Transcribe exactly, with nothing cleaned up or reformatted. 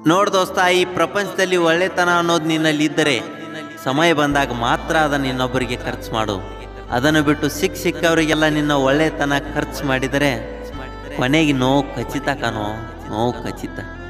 ನೋಡ್ ದೋಸ್ತ, ಈ ಪ್ರಪಂಚದಲ್ಲಿ ಒಳ್ಳೆತನ ಅನ್ನೋದು ನಿನ್ನಲ್ಲಿ ಇದ್ದರೆ ಸಮಯ ಬಂದಾಗ ಮಾತ್ರ ಅದನ್ನು ಇನ್ನೊಬ್ಬರಿಗೆ ಖರ್ಚು ಮಾಡು. ಅದನ್ನು ಬಿಟ್ಟು ಸಿಕ್ಕ ಸಿಕ್ಕವರಿಗೆಲ್ಲ ನಿನ್ನ ಒಳ್ಳೆತನ ಖರ್ಚು ಮಾಡಿದರೆ ಕೊನೆಗೆ ನೋವು ಖಚಿತ ಕಾಣೋ, ನೋವು ಖಚಿತ.